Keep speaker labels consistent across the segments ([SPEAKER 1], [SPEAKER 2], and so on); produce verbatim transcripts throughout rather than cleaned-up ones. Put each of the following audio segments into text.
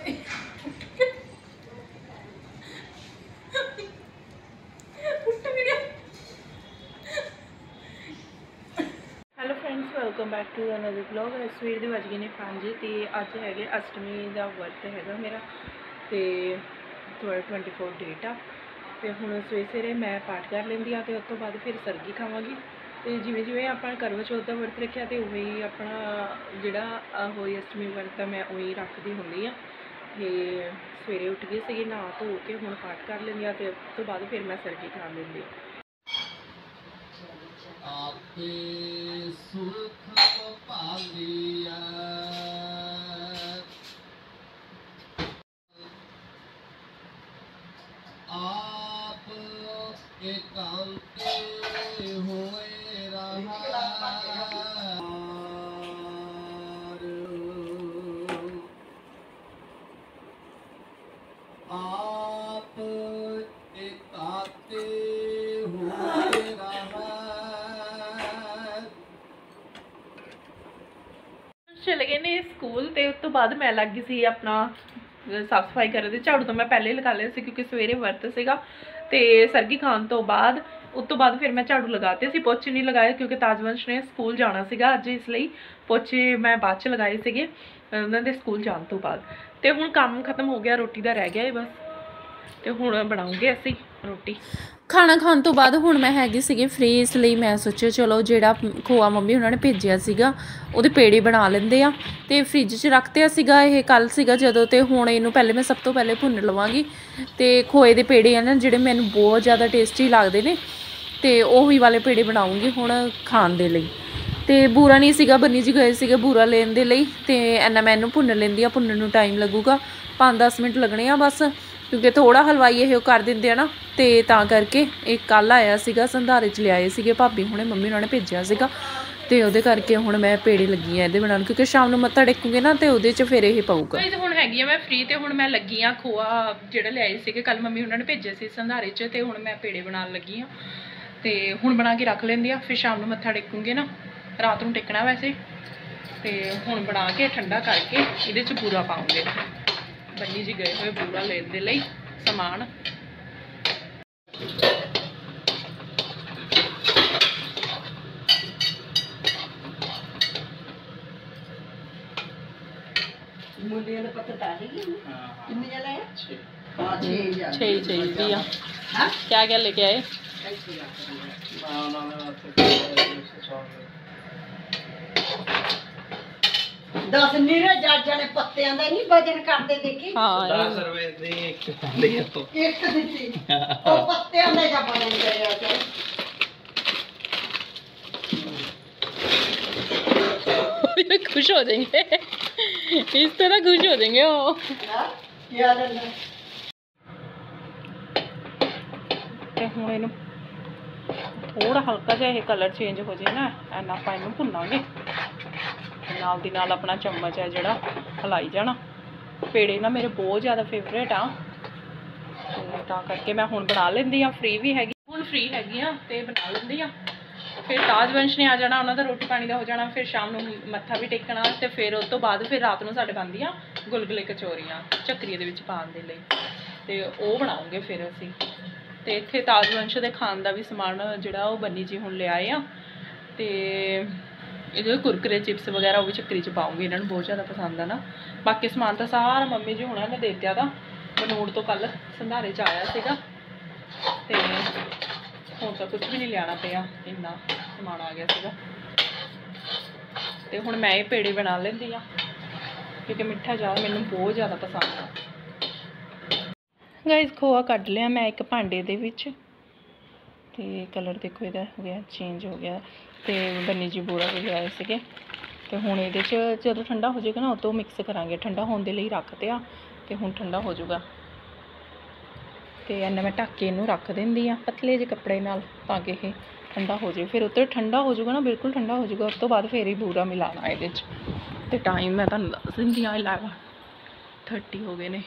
[SPEAKER 1] Hello friends, welcome back to another blog. सवेर के बज गए ने पाँच तो अज है अष्टमी का वर्त है मेरा, तो थोड़ा ट्वेंटी फोर डेट आ। तो हूँ सवेरे सवेरे मैं पाठ कर लेंदी हाँ, तो उस तो बाद फिर सरगी खावांगी। तो जिमें जिमें अपना करवा चौथ का वर्त रखा, तो उवें ही अपना जोड़ा होई अष्टमी वर्त मैं उही रखती होंगी हाँ। तो सवेरे उठ गई सी, नहा धो के हूँ पाठ कर लेंदी हाँ, तो उस तो बाद फिर मैं सरगी खा लेंदी।
[SPEAKER 2] आपे सुख पालिया आप एकांत होए रहा आप एकाते होए रहा।
[SPEAKER 1] चले गए ने स्कूल, तो उस तो बाद मैं लग गई सी अपना साफ सफाई कर रही। झाड़ू तो मैं पहले ही लगा लिया सी क्योंकि सवेरे वर्त सीगा। तो सरगी खान तो बाद उस तो बाद फिर मैं झाड़ू लगाते सी, पोचे नहीं लगाए क्योंकि ताजवंश ने स्कूल जाना सीगा अज, इसलिए पोचे मैं बाद च लगाए सीगे उन्होंने स्कूल जाने तो बाद। तो हुण काम खत्म हो गया, रोटी का रह गया है बस। तो हुण बनाऊंगे असी रोटी।
[SPEAKER 3] खाना खाने तो बाद हुण मैं हैगी सीगी फ्री, इसलिए मैं सोचा चलो जिहड़ा खोआ मम्मी उन्होंने भेजिया सीगा उहदे पेड़े बना लेंदे आ। ते फ्रिज च रखते सीगा, ये कल सीगा जदों, ते हुण इहनूं पहले मैं सब तो पहले भुन लवांगी। ते खोए दे पेड़े आ ना जिहड़े मैनूं बहुत ज़्यादा टेस्टी लगदे ने, ते ओही वाले पेड़े बनाऊंगी हुण खाण दे लई। ते बूरा नहीं सीगा, बन्नी जी गए सीगे बूरा लेन दे लई, ते इन्ना मैं इहनूं भुन लैंदी आ। भुनण नूं टाइम लगूगा पाँच दस मिनट लगने आ बस, क्योंकि थोड़ा हलवाई ये कर देंगे ना, तो तां करके एक कल आया सीगा संधारे च लियाए सीगे भाभी हुणे, मम्मी उन्होंने भेजिया सीगा। तो उहदे करके हुण मैं पेड़े लगी हाँ इहदे बनाउण, क्योंकि शाम नूं मत्था टेकूंगे ना तो उहदे च फिर ये पऊगा।
[SPEAKER 1] हुण हैगी मैं फ्री, तो हुण मैं लगी हाँ खोआ जिहड़ा लियाए सीगे कल मम्मी उन्होंने भेजे सी संधारे च, तो हुण मैं पेड़े बनाउण लगी हाँ। तो हुण बना के रख लेंदी आ, फिर शाम नूं मत्था टेकूंगे ना, रात नूं टेकना वैसे। तो हुण बना के ठंडा करके इहदे च बूरा पाऊंगे। बन्नी जी गए हुए बूरा लेने दे लई समान। छह चाहिए क्या क्या लेके आए?
[SPEAKER 4] दस नीरे जज ने पत्तियां दा नहीं वजन करते देखी।
[SPEAKER 1] हाँ
[SPEAKER 2] दस रुपए दी एक दी तो
[SPEAKER 4] एक दित्ती ओ पत्तियां दा जा वजन करया
[SPEAKER 1] तो खुश हो जाएंगे, इस तरह खुश हो जाएंगे वो।
[SPEAKER 4] क्या लेना
[SPEAKER 1] ते हुण इहनूं थोड़ा हल्का जिहा ये कलर चेंज हो जाए ना, इन्ना आपां इहनूं भुन्नांगे। नाल दी नाल अपना चम्मच है जिहड़ा हिलाई जाना। पेड़े ना मेरे बहुत ज़्यादा फेवरेट आ, तो तां करके मैं हुण बना लैंदी आ। फ्री भी हैगी, हुण फ्री हैगी आ ते बना लैंदी आ। फिर ताजवंश ने आ जाना, उन्होंने रोटी पानी का हो जाना, फिर शाम नूं मत्था भी टेकना, तो फिर उस तो बाद फिर रात नूं साडे बनदियां गुलगुले कचौरियां झक्करी दे विच पाउण दे लई, ते ओह बनाऊंगे फिर असीं। तो इत्थे ताजवंश दे खाण दा भी समान जिहड़ा ओह बन्नी जी हुण लिआए आ। ते ये कुरकुरे चिप्स वगैरह वो भी झक्करी च पाऊंगी, इन्होंने बहुत ज़्यादा पसंद है ना। बाकी समान तो सारा मम्मी जी हुणां ने दे दित्ता था, बनूड़ तो कल संधारे च आया सीगा, ते हुण तो कुछ भी नहीं लियाना पिया, इन्ना समान आ गया सीगा। ते हुण मैं ये पेड़े बना लैंदी आ क्योंकि मिठा ज़्यादा मैनूं बहुत ज़्यादा पसंद आ। गाइस खोआ कढ़ लिया मैं एक भांडे दे विच, ते कलर देखो इहदा हो गया चेंज हो गया। तो बन्नी जी बूरा भी लियाए सीगे, तो हुण इहदे च जदों ठंडा हो जाएगा ना उदों मिक्स करांगे। ठंडा होने दे लई रखते आ, ते हुण ठंडा हो जाऊगा। तो इन्ना मैं ढक के इनू रख देंदी हाँ पतले जे कपड़े नाल, ताकि ये ठंडा हो जाए। फिर उत्ते ठंडा हो जाऊगा ना, बिल्कुल ठंडा हो जाऊगा, उस तो बाद फिर ही बूरा मिलाना ये। तो टाइम मैं तुहानूं दस दिंदी हाँ, इलेवन थर्टी हो गए ने।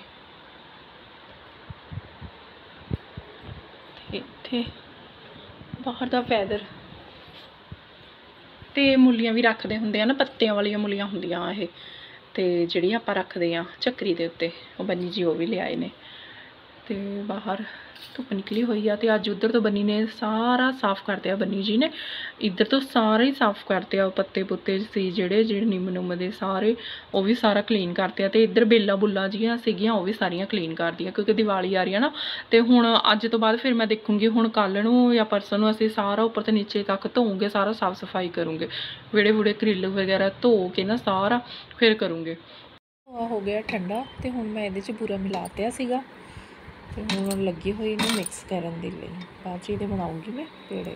[SPEAKER 1] इत्थे बाहर दा वैदर, तो मूलियां भी रखते होंगे ना, पत्तियां वाली मूलियां होंदियां ये, ਤੇ ਜਿਹੜੀ ਆਪਾਂ ਰੱਖਦੇ ਆ ਚੱਕਰੀ ਦੇ ਉੱਤੇ ਉਹ ਬੰਨੀ ਜੀ ਉਹ ਵੀ ਲਿਆਏ ਨੇ। ਤੇ ਬਾਹਰ ਧੁੱਪ ਨਿਕਲੀ ਹੋਈ ਆ ਤੇ ਅੱਜ ਉਧਰ ਤੋਂ ਬੰਨੀ ਨੇ ਸਾਰਾ ਸਾਫ਼ ਕਰਤੇ ਆ। ਬੰਨੀ ਜੀ ਨੇ ਇੱਧਰ ਤੋਂ ਸਾਰੇ ਹੀ ਸਾਫ਼ ਕਰਤੇ ਆ, ਪੱਤੇ ਪੁੱਤੇ ਸੀ ਜਿਹੜੇ ਜਿਹੜੇ ਨਿੰਮ ਨੁੰਮ ਦੇ ਸਾਰੇ ਉਹ ਵੀ ਸਾਰਾ ਕਲੀਨ ਕਰਤੇ ਆ। ਤੇ ਇੱਧਰ ਬੇਲਾਂ ਬੁੱਲਾਂ ਜੀਆਂ ਸੀਗੀਆਂ ਉਹ ਵੀ ਸਾਰੀਆਂ ਕਲੀਨ ਕਰਦੀਆਂ ਕਿਉਂਕਿ ਦੀਵਾਲੀ ਆ ਰਹੀ ਆ ਨਾ। ਤੇ ਹੁਣ ਅੱਜ ਤੋਂ ਬਾਅਦ ਫਿਰ ਮੈਂ ਦੇਖੂੰਗੀ ਹੁਣ ਕੱਲ੍ਹ ਨੂੰ ਜਾਂ ਪਰਸੋਂ ਨੂੰ ਅਸੀਂ ਸਾਰਾ ਉੱਪਰ ਤੋਂ ਨੀਚੇ ਤੱਕ ਧੋਉਂਗੇ, ਸਾਰਾ ਸਾਫ਼ ਸਫਾਈ ਕਰੂੰਗੇ, ਵਿਹੜੇ ਵੂੜੇ ਕਰਿੱਲ ਵਗੈਰਾ ਧੋ ਕੇ ਨਾ ਸਾਰਾ ਫਿਰ ਕਰੂੰਗੇ। ਹੋ ਗਿਆ ਠੰਡਾ ਤੇ ਹੁਣ ਮੈਂ ਇਹਦੇ 'ਚ ਬੂਰਾ ਮਿਲਾ ਤਿਆ ਸੀਗਾ ਤੇ ਹੁਣ ਲੱਗੀ ਹੋਈ ਇਹਨੂੰ ਮਿਕਸ ਕਰਨ ਦੇ ਲਈ। ਬਾਅਦ 'ਚ ਇਹਦੇ ਬਣਾਉਂਗੀ ਮੈਂ ਪੇੜੇ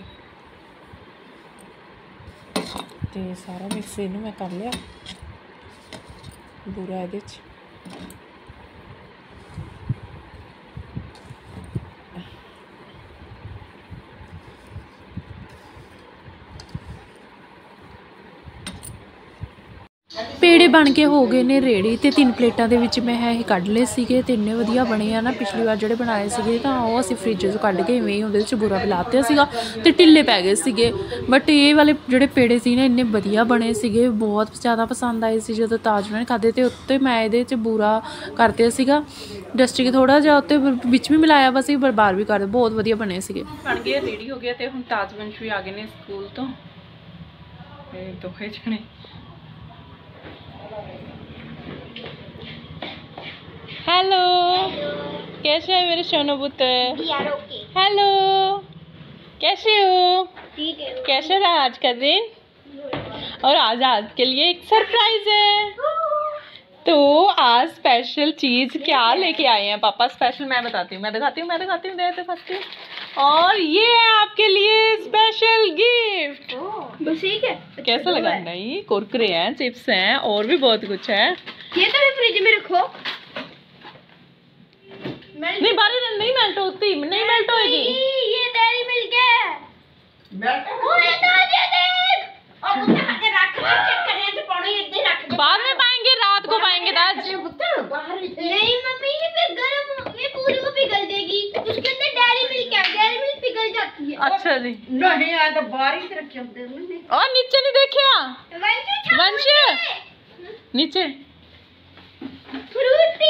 [SPEAKER 1] ਤੇ ਸਾਰਾ ਮਿਕਸ ਇਹਨੂੰ ਮੈਂ ਕਰ ਲਿਆ ਬੂਰਾ ਇਹਦੇ 'ਚ।
[SPEAKER 3] ਪੇੜੇ ਬਣ ਕੇ ਹੋ ਗਏ ਨੇ ਰੇਡੀ ਤੇ ਤਿੰਨ ਪਲੇਟਾਂ ਦੇ ਵਿੱਚ ਮੈਂ ਇਹ ਕੱਢ ਲਏ ਸੀਗੇ ਤੇ ਇੰਨੇ ਵਧੀਆ ਬਣੇ ਆ ਨਾ। ਪਿਛਲੀ ਵਾਰ ਜਿਹੜੇ ਬਣਾਏ ਸੀਗੇ ਤਾਂ ਉਹ ਅਸੀਂ ਫਰਿੱਜ 'ਚੋਂ ਕੱਢ ਕੇ ਇਵੇਂ ਹੀ ਉਹਦੇ ਵਿੱਚ ਬੁਰਾ ਮਿਲਾਤਿਆ ਸੀਗਾ ਤੇ ਢਿੱਲੇ ਪੈ ਗਏ ਸੀਗੇ। ਬਟ ਇਹ ਵਾਲੇ ਜਿਹੜੇ ਪੇੜੇ ਸੀ ਨਾ ਇੰਨੇ ਵਧੀਆ ਬਣੇ ਸੀਗੇ, ਬਹੁਤ ਜ਼ਿਆਦਾ ਪਸੰਦ ਆਏ ਸੀ ਜਦੋਂ ਤਾਜ ਨੇ ਖਾਧੇ। ਤੇ ਉੱਤੇ ਮੈਂ ਇਹਦੇ 'ਚ ਬੂਰਾ ਕਰਤੇ ਸੀਗਾ ਡਸਟਿਕ ਥੋੜ੍ਹਾ ਜਿਹਾ ਉੱਤੇ ਵਿੱਚ ਵੀ ਮਿਲਾਇਆ ਵਾ ਸੀ, ਬਾਰ ਵੀ ਕਰਦੇ ਬਹੁਤ ਵਧੀਆ ਬਣੇ ਸੀਗੇ। ਬਣ ਗਏ ਰੇਡੀ ਹੋ ਗਿਆ ਤੇ ਹੁਣ ਤਾਜਵੰਸ਼ ਵੀ ਆ ਗਏ ਨੇ ਸਕੂਲ ਤੋਂ ਤੇ ਦੋਹੇ ਜਣੇ। हेलो, कैसे है मेरे सोनू पुत्र? हेलो, कैसे हो?
[SPEAKER 5] ठीक है।
[SPEAKER 3] कैसे रहा आज का दिन? और आज आज के लिए एक सरप्राइज है। तो आज स्पेशल चीज क्या लेके आए हैं पापा? स्पेशल मैं बताती हूँ, मैं दिखाती हूँ, मैं दिखाती हूँ, देते फंसती हूँ। और ये है आपके लिए स्पेशल गिफ्ट।
[SPEAKER 5] बस ठीक है।
[SPEAKER 3] कैसा लगा? नहीं, कुरकुरे हैं, चिप्स हैं और भी बहुत कुछ है।
[SPEAKER 5] ये तो भी फ्रिज में रखो।
[SPEAKER 3] नहीं बारी नहीं मेल्ट होती, नहीं मेल्ट होएगी।
[SPEAKER 5] ये डेयरी मिल्क है।
[SPEAKER 4] ਬੈਠ
[SPEAKER 5] ओए ताजे देख।
[SPEAKER 4] ਉਹ ਪੁੱਤ ਹੱਥੇ ਰੱਖ ਲੈ, ਚੱਕਰਿਆਂ 'ਚ ਪਾਣੀ ਇੱਦਾਂ ਹੀ ਰੱਖ ਦੇ।
[SPEAKER 3] बाद में पाएंगे, रात को पाएंगे ताज।
[SPEAKER 4] ਪੁੱਤ ਬਾਹਰ ਹੀ ਤੇ
[SPEAKER 5] नहीं मम्मी ये फिर गर्म ये पूरी को पिघल देगी। उसके अंदर डेयरी मिल्क है, डेयरी मिल्क पिघल जाती है।
[SPEAKER 3] अच्छा जी।
[SPEAKER 4] ਨਹੀਂ ਆ ਤਾਂ ਬਾਹਰ ਹੀ ਤੇ ਰੱਖੇ ਹੁੰਦੇ ਨੇ।
[SPEAKER 3] और नीचे नहीं देखिया
[SPEAKER 5] वंशु छाप
[SPEAKER 3] वंश
[SPEAKER 5] में
[SPEAKER 3] नीचे
[SPEAKER 5] फ्रूटी।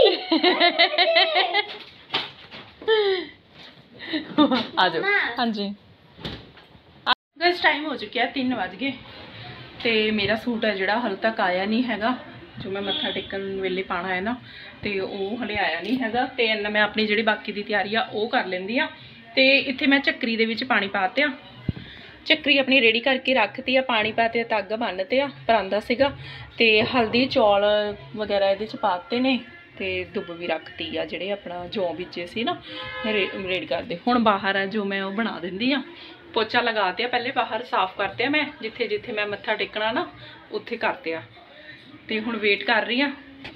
[SPEAKER 3] आ जाओ। हाँ जी गैस टाइम हो चुका है, तीन बज गए तो मेरा सूट है जोड़ा हल तक आया नहीं हैगा, जो मैं मत्था टेकन वेले पाना है ना तो वो हले आया नहीं हैगा। तो इन्ना मैं अपनी जी बाकी की तैयारी आ वो कर लेंदी आ। तो इत्थे मैं झक्करी दे विच पानी पाते, झक्करी अपनी रेडी करके रखती आ, पानी पाते धागा बन्नते आ, परांदा सीगा ते हल्दी चौल वगैरह इहदे च पाते ने ते दुब भी रखती आ जिहड़े अपना जौ बीजे सी ना रे रेडी करते। हुण बाहर है जो मैं वो बना दिंदी आ, पोचा लगाते पहले बाहर साफ करते मैं जिथे जिथे मैं मत्था टेकना ना उत्थे करते ते हुण वेट कर रही हाँ।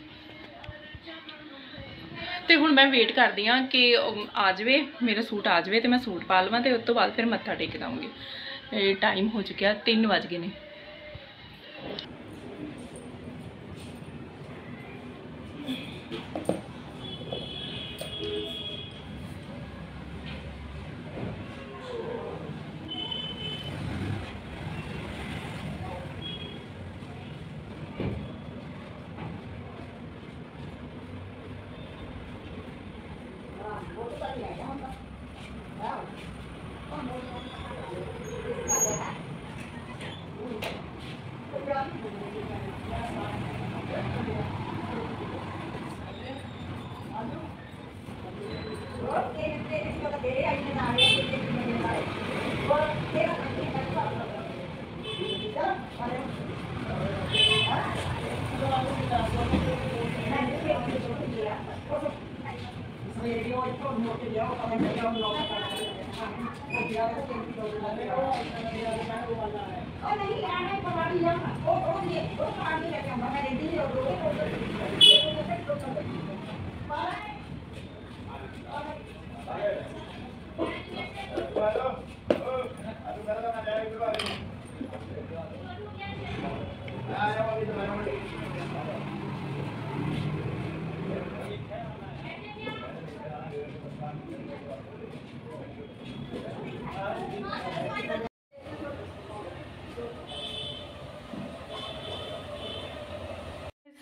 [SPEAKER 3] तो हुण मैं वेट करदी हाँ कि आ जाए मेरा सूट आ जाए तो मैं सूट पा लवां ते उस तो बाद फिर मत्था टेक दाऊँगी। टाइम हो चुका तीन बज गए ने।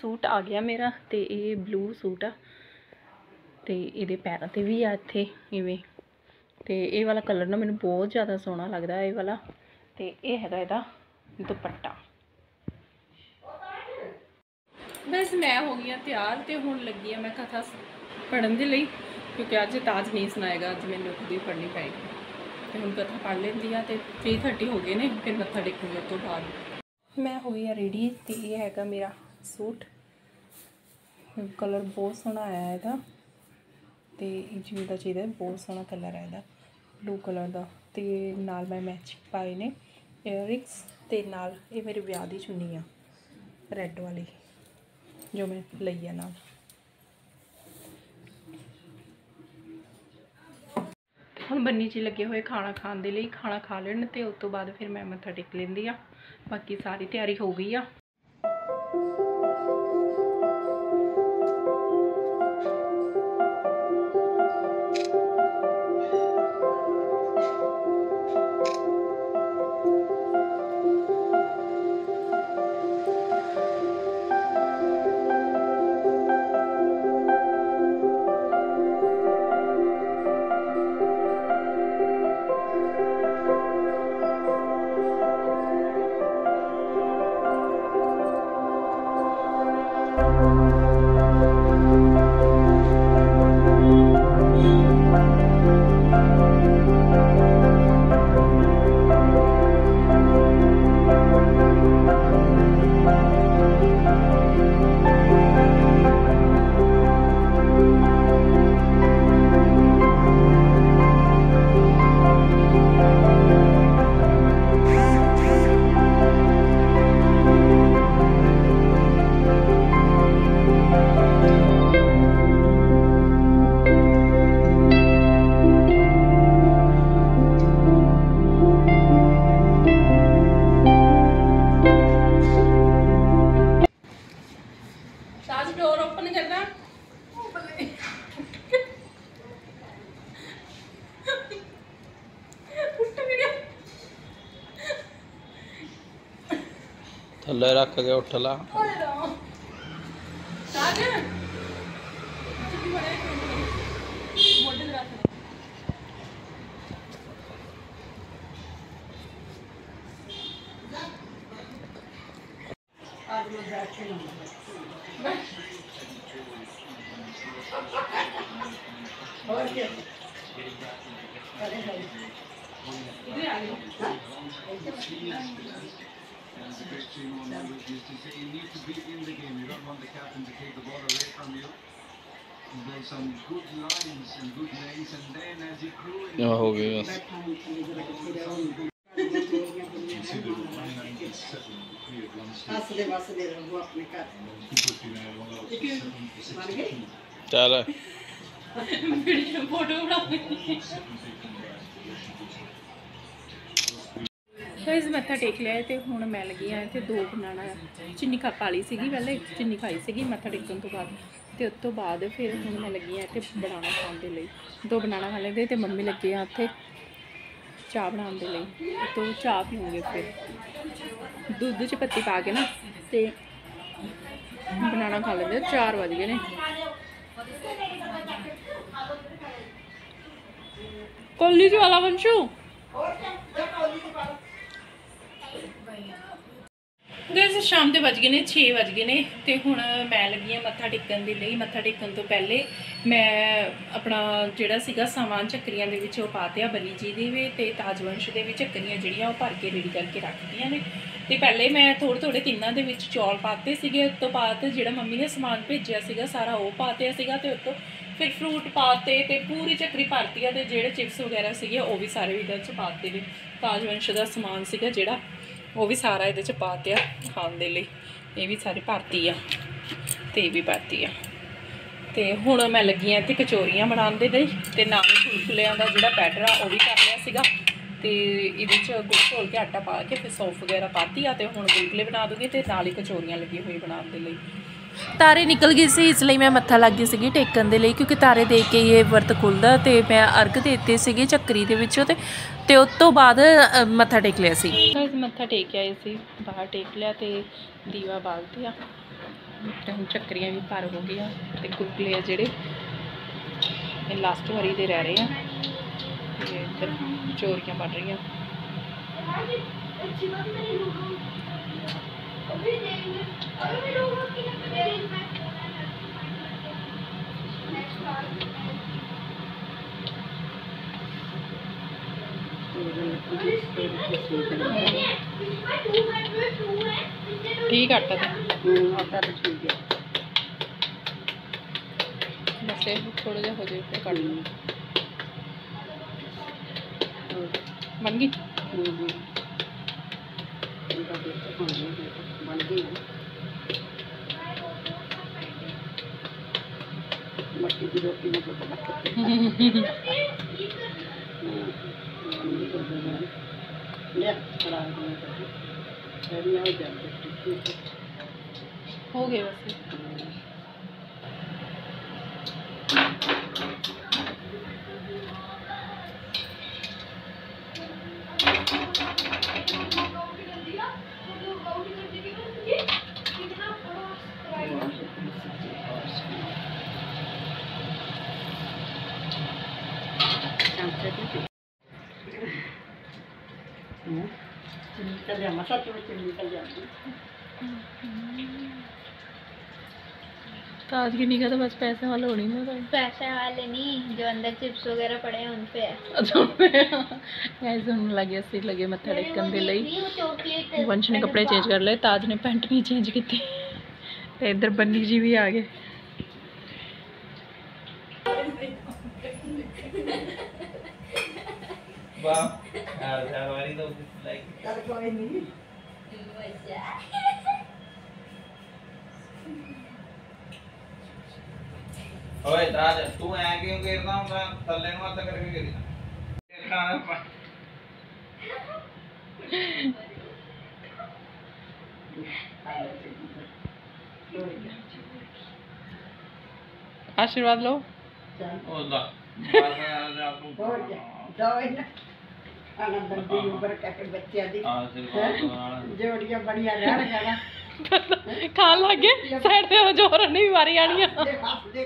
[SPEAKER 3] सूट आ गया मेरा ते ये ब्लू सूट आ ते इहदे पैरां ते भी आ इत्थे इवें ते ये वाला कलर ना मैनूं बहुत ज़्यादा सोहना लगदा ये वाला ते ये हैगा इहदा दुपट्टा। बस मैं हो गई तैयार तो हुण लगी आ मैं कथा पढ़न दे लई क्योंकि अज ताज नहीं सुनाएगा, अज मैनूं खुद ही पढ़नी पेगी तो हुण कथा पढ़ लेंदी आ ते थ्री थर्टी हो गए ने फिर मत्था टेकूंगी उस तो बाद। मैं हो गई रेडी तो ये हैगा मेरा सूट, कलर बहुत सोहना आया इहदा ते जिवें दा चाहिदा बहुत सोहना कलर है इहदा ब्लू कलर का ते नाल मैं मैच पाए ने ईयररिंग्स ते नाल ये मेरे ब्याह दी चुन्नी आ रैड वाली जो मैं लई है नाल। हुण बन्नी च लगे हुए खाना खाने के लिए, खाना खा लेने ते उस तो बाद फिर मैं मत्था टेक लेंदी आ, बाकी सारी तैयारी हो गई आ।
[SPEAKER 2] थल्ले रख के उठ ला।
[SPEAKER 4] और क्या
[SPEAKER 6] And the best team on average is to say you need to be in the game. You don't want the captain to take the ball away from you. And there's some good lines and good lanes, and then as you grew in,
[SPEAKER 2] क्या हो गया बस
[SPEAKER 4] हंसदे बसदे रहो अपने घर मर गए
[SPEAKER 2] चल
[SPEAKER 3] फोटो बना गाइस मत्था टेक लिया तो हुण मैं लगी हाँ इत्थे दो बनाना चीनी खा पा ली सीगी पहले चीनी खाई सीगी मत्था टेकन तो बाद तो उस तो बाद फिर हुण मैं लगी हाँ इत्थे बनाना खाने के लिए दो बनाना खा लेंदे ते मम्मी लगे हाँ इत्थे चाह बनाने के लिए तो चाह पीऊँगे फिर दुध च पत्ती पा के ना तो बनाना खा लेंदे चार बज गए ने कोली च वाला वंशू गैस शाम के बज गए ने छे बज गए ने तो हुण मैं लगी हाँ मत्था टेकन के लिए मत्था टेकन तो पहले मैं अपना जिहड़ा सीगा समान झक्करियां दे विच पा दिया बनी जी दी वे ते ताजवंश दे विच झक्करियां जिहड़ियां भर के रेडी करके रख दियां ने ते पहले मैं थोड़े थोड़े तिन्नां दे विच चौल पाते सीगे उस तो बाद जिहड़ा मम्मी ने समान भेजिया सीगा सारा वो पाते सीगा ते उस तो फिर फ्रूट पाते ते पूरी झक्करी भरती है ते जिहड़े चिप्स वगैरह सीगे वो भी सारे इहदे च पाते वे ताजवंश दा समान सीगा जिहड़ा वो भी सारा ये पाते खाने लिए ये भी सारी भरती आ तो ये भी भरती आ तो हुण मैं लगी हाँ इत्थे कचौरियां बनाने लई ते नाल गुलगुलियां दा जिहड़ा बैटर आ वो भी कर लिया सीगा ते इहदे च गुड़ घोल के आटा पा के फिर सौंफ वगैरह पाती आ ते हुण गुलगुले बना दूँगी ते नाल ही कचौरियां लगी हुई बनाने लई। तारे निकल गई सी इसलिए मैं मत्था लग गई सी टेकन के लिए क्योंकि तारे देख के ये वर्त खुलदा ते मैं अर्घ देते सी झक्करी दे विचों ते ते उस तो बाद मत्था टेक लिया सी मत्था टेक आए सी बाहर टेक लिया ते दीवा बाल दिया
[SPEAKER 1] ਤੇ ਹੁਣ ਚੱਕਰੀਆਂ ਵੀ ਭਰ ਹੋ ਗਈਆਂ ਤੇ ਗੁਲਗੁਲੇ ਆ ਜਿਹੜੇ ਇਹ ਲਾਸਟ ਵਾਰੀ ਦੇ ਰਹਿ ਰਹੇ ਆ ਤੇ ਇੱਧਰ ਚੋਰੀਆਂ ਬਣ ਰਹੀਆਂ।
[SPEAKER 5] अच्छी बात मेरी लोगों अभी देंगे अभी भी लोगों की मेरी
[SPEAKER 1] ठीक आटा तो
[SPEAKER 4] ਆਟਾ ਤਾਂ ਠੀਕ ਹੈ।
[SPEAKER 1] बस ये थोड़ा जा हो जाए फिर काट लो। बन गई
[SPEAKER 4] ਹੂੰ ਹੂੰ ਬਣ ਗਈ ਮੱਕੀ ਦੀ ਰੋਟੀ ਨੂੰ ਪਤਾ ਲੈ ਖੜਾ ਹੋ ਗਿਆ ਹੋ ਜਾਂਦੇ
[SPEAKER 1] हो गए वैसे।
[SPEAKER 4] निकल जा मसा तो निकल जाती
[SPEAKER 3] ताज की निगाह तो बस पैसे वाले होनी ना
[SPEAKER 5] पैसे वाले नहीं जो अंदर चिप्स वगैरह पड़े हैं उन पे है।
[SPEAKER 3] ऐसे होने लगे अस्सी लगे मत्था टेकन दे लई
[SPEAKER 5] वो चॉकलेट
[SPEAKER 3] वंश ने कपड़े चेंज कर ले, ताज ने पैंट नहीं चेंज की ते इधर बन्नी जी भी आ गए।
[SPEAKER 2] वाह यार यार वाली तो लाइक
[SPEAKER 4] चल कोई नहीं
[SPEAKER 2] ओए ताज तू ऐ क्यों गिरना ਹੁੰਦਾ ਥੱਲੇ ਨੂੰ ਹੱਥ ਕਰਕੇ ਗਿਰਨਾ ਖਾਣਾ ਪਾ
[SPEAKER 1] आशीर्वाद लो।
[SPEAKER 2] ਉਹਦਾ ਬਾਹਰ ਆ ਤੂੰ
[SPEAKER 4] और क्या दवाई ना आनंद दी उम्र का के बच्चे दी
[SPEAKER 2] ਆਸ਼ੀਰਵਾਦ ਨਾਲ
[SPEAKER 4] जोड़ियां बढ़िया रह जाना
[SPEAKER 1] खान लग गए साइड ते जोर नहीं मारी आनी
[SPEAKER 4] दे हंस दे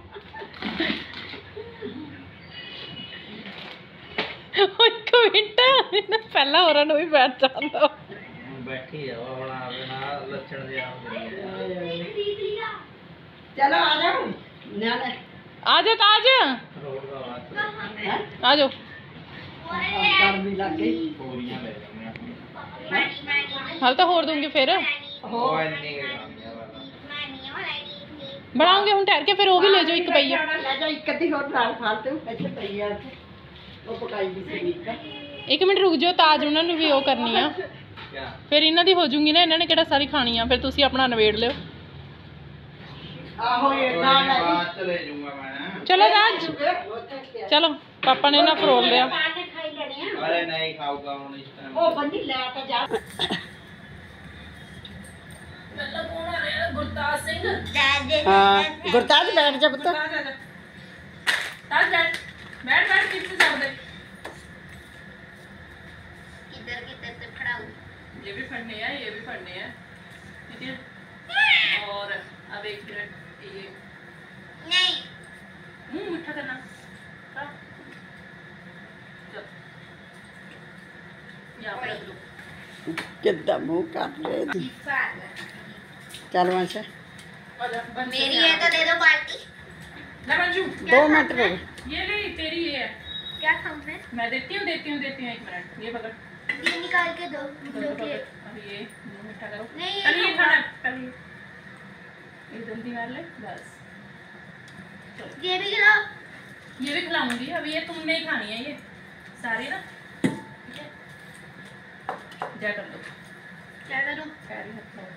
[SPEAKER 1] एक मिनट पहला होरा नु भी बैठ जांदा
[SPEAKER 2] ਬੈਠੀ ਆ ਹੁਣ ਆਵੇ ਨਾਲ ਲੱਛਣ ਜਿਹਾ ਹੁੰਦੀ
[SPEAKER 4] चलो आ जाओ न्याने
[SPEAKER 1] आ जा ताज
[SPEAKER 2] ਰੋਡ ਦਾ ਵਾਟ
[SPEAKER 4] हैं
[SPEAKER 1] आ जाओ।
[SPEAKER 4] गर्मी लग गई
[SPEAKER 2] ਪੂਰੀਆਂ ਲੈ ਜਾਂਦੇ
[SPEAKER 1] हाल तो होर दूंगी फिर
[SPEAKER 2] ਆ ਉਹ ਇੰਨੀ ਖਾਂਦੀਆਂ ਵਾਲਾ
[SPEAKER 1] बनाऊंगे हूं ठहर के फिर वो भी ले जाओ एक पईया।
[SPEAKER 4] ले जा एक कदी और दाल फालतू ऐसे पईया वो पकाई दी सी नीक
[SPEAKER 1] एक मिनट रुक जाओ, ताज ਉਹਨਾਂ ਨੂੰ ਵੀ ਉਹ ਕਰਨੀ ਆ
[SPEAKER 2] क्या
[SPEAKER 1] ਫਿਰ ਇਹਨਾਂ ਦੀ ਹੋ ਜੂਗੀ ਨਾ, ਇਹਨਾਂ ਨੇ ਕਿਹੜਾ ਸਾਰੀ ਖਾਣੀ ਆ, ਫਿਰ ਤੁਸੀਂ ਆਪਣਾ ਨਵੇੜ ਲਿਓ।
[SPEAKER 4] आहो ये दाल है
[SPEAKER 2] ਬਾਅਦ ਚ ਲੈ ਜਾਊਂਗਾ ਮੈਂ
[SPEAKER 1] चलो ताज चलो पापा ने ना फरोल लिया।
[SPEAKER 4] पाने खाई लेने हैं
[SPEAKER 2] अरे नहीं खाऊंगा हूं इस टाइम
[SPEAKER 4] ओ बंदी ले तो जा
[SPEAKER 3] गुरताज सिंह
[SPEAKER 4] हां गुरताज बैठ जा पुत्र
[SPEAKER 3] ताज बैठ बैठ बैठ किससे कर दे
[SPEAKER 5] इधर की तरफ से खड़ा हूँ।
[SPEAKER 3] ये भी पढ़ने हैं, ये भी पढ़ने हैं, ठीक है। और अब एक मिनट ये
[SPEAKER 5] नहीं
[SPEAKER 3] मुंह मीठा करना हाँ। चल यहाँ पे रख दो।
[SPEAKER 4] कितना मुंह काट ले चल वहां से
[SPEAKER 3] आजा, बंद से
[SPEAKER 5] मेरी
[SPEAKER 3] यहाँ
[SPEAKER 5] है तो दे दो पार्टी।
[SPEAKER 3] ले मंजू
[SPEAKER 4] दो मिनट रुक
[SPEAKER 3] ये ले तेरी ये है,
[SPEAKER 5] क्या खाऊं मैं?
[SPEAKER 3] मैं देती हूँ देती हूँ देती हूँ एक मिनट ये पकड़
[SPEAKER 5] ये निकाल के दो
[SPEAKER 3] पकड़,
[SPEAKER 5] दो
[SPEAKER 3] पकड़।
[SPEAKER 5] के
[SPEAKER 3] अब ये मुंह मीठा करो
[SPEAKER 5] नहीं, ये
[SPEAKER 3] पहले ये
[SPEAKER 5] खाऊंगा।
[SPEAKER 3] खाना पहले ये एक जल्दी मार ले बस
[SPEAKER 5] ये भी खिलाओ।
[SPEAKER 3] ये भी खिलाऊंगी, अब ये तुमने ही खानी है ये सारी ना, ठीक है। जा कर दो
[SPEAKER 5] क्या करूं?
[SPEAKER 3] पैरी हाथ लगाओ।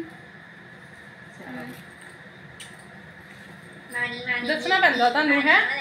[SPEAKER 5] नानी नानी
[SPEAKER 1] दसना पैंदा ਤੁਹਾਨੂੰ है